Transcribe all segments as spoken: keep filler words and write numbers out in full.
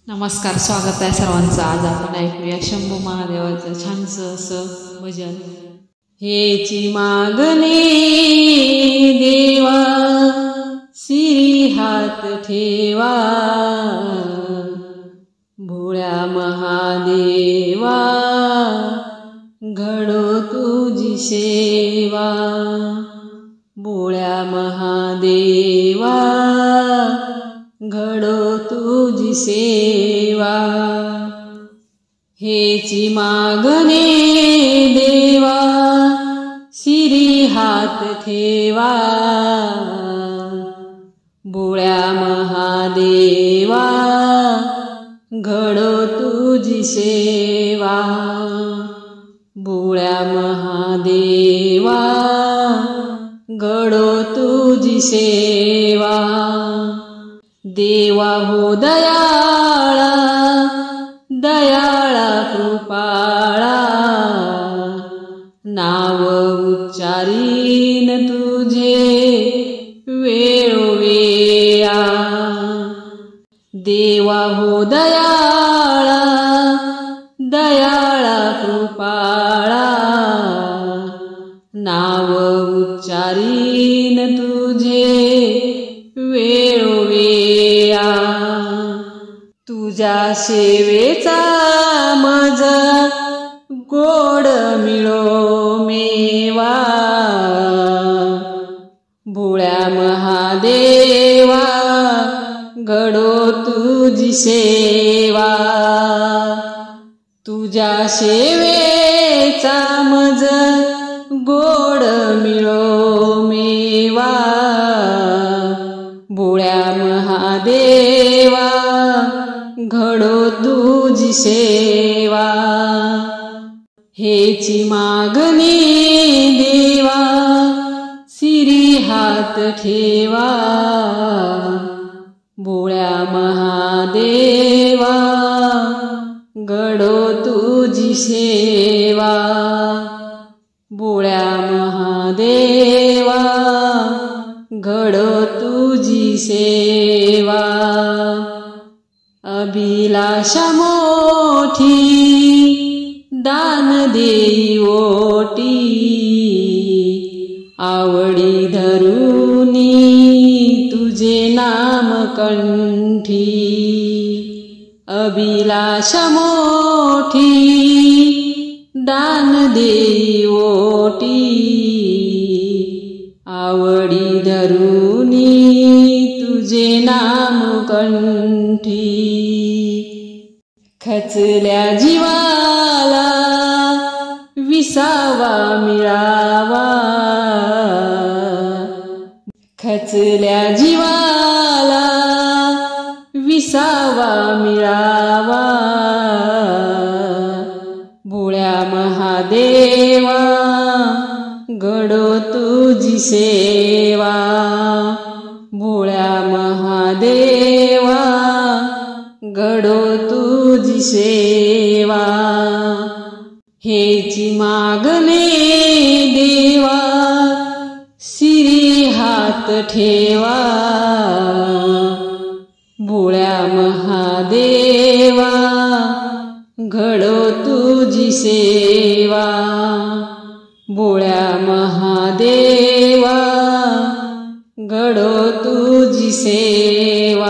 नमस्कार, स्वागत आहे सर्वांचं. आज आपण ऐकूया शंभू महादेवाचं छानसं असं भजन. हेची मागणे देवा सिरी हात ठेवा, भोळ्या महादेवा घडो तुझी सेवा, भोळ्या महादेवा घडो तुझी सेवा. हेची मागणे देवा सिरी हात ठेवा, भोळ्या महादेवा घडो तुझी सेवा, भोळ्या महादेवा घडो तुझी सेवा. देवा हो दयाळा दयाळा कृपाळा, नाव उच्चारीन तुझे वेळोवेळा. देवा हो दयाळा दयाळा कृपाळा, नाव उच्चारीन तुझे वेळोवेळा. तुझ्या सेवेचा मज गोड मिळो मेवा, भोळ्या महादेवा घडो तुझी सेवा. तुझ्या सेवेचा मज गोड मिळो मेवा, भोळ्या महादेवा घडो तुझी सेवा. हेची मागणी देवा सिरी हात ठेवा, भोळ्या महादेवा घडो तुझी सेवा, भोळ्या महादेवा घडो तुझी सेवा. अभिलाषा मोठी दान देई ओटी, आवडी धरुनी तुझे नाम कंठी. अभिलाषा मोठी दान देई ओटी, आवडी धरुनी तुझे नाम कंठी. खचल्या जीवाला विसावा मिळावा, खचल्या जीवाला विसावा मिळावा, भोळ्या महादेवा घडो तुझी सेवा, भोळ्या महादेवा घडो तुझी सेवा. हेची मागणे देवा सिरी हात ठेवा, भोळ्या महादेवा घडो तुझी सेवा, भोळ्या महादेवा घडो तुझी सेवा.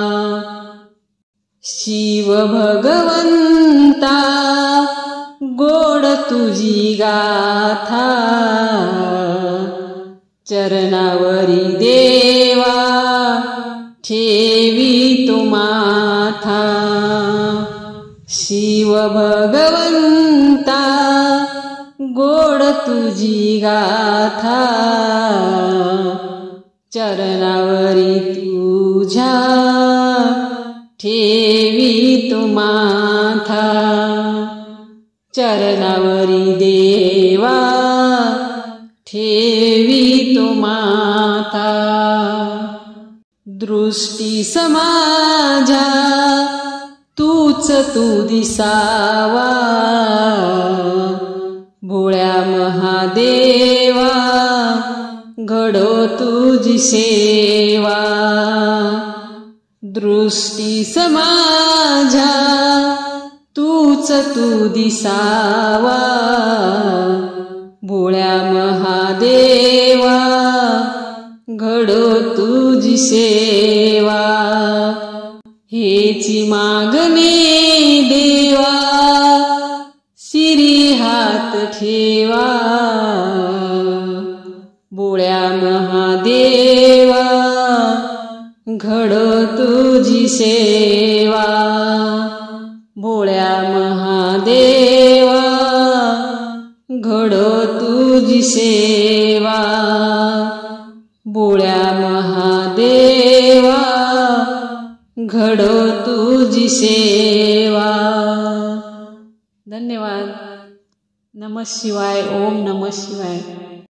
शिव भगवंता गोड तुझी गाथा, चरणावरी देवा ठेवी तो माथा. शिव भगवंता गोड तुझी गाथा, चरणावरी तुझ्या ठेवी तो माथा, चरणावरी देवा ठेवी तो माथा. दृष्टी समाजा तूच तू दिसावा, भोळ्या महादेवा घडो तुझी सेवा. दृष्टी समाझा तूच तू दिसावा, भोळ्या महादेवा घडो तुझी सेवा, हेची मागणे देवा शिरी हात ठेवा, भोळ्या महादेवा घडो तुझी सेवा, भोळ्या महादेवा घडो तुझी सेवा, भोळ्या महादेवा घडो तुझी सेवा। धन्यवाद। नमः शिवाय। ओम नमः शिवाय।